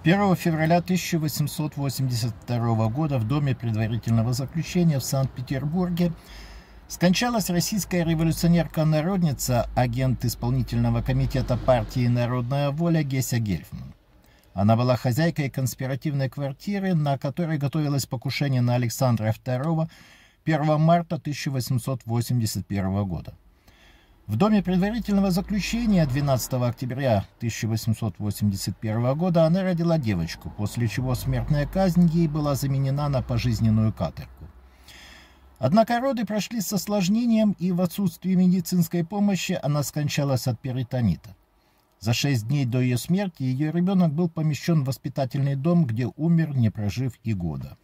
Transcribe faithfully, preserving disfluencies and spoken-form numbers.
первого февраля тысяча восемьсот восемьдесят второго года в Доме предварительного заключения в Санкт-Петербурге скончалась российская революционерка-народница, агент исполнительного комитета партии «Народная воля» Геся Гельфман. Она была хозяйкой конспиративной квартиры, на которой готовилось покушение на Александра второго первого марта тысяча восемьсот восемьдесят первого года. В Доме предварительного заключения двенадцатого октября тысяча восемьсот восемьдесят первого года она родила девочку, после чего смертная казнь ей была заменена на пожизненную каторгу. Однако роды прошли с осложнением, и в отсутствие медицинской помощи она скончалась от перитонита. За шесть дней до ее смерти ее ребенок был помещен в воспитательный дом, где умер, не прожив и года.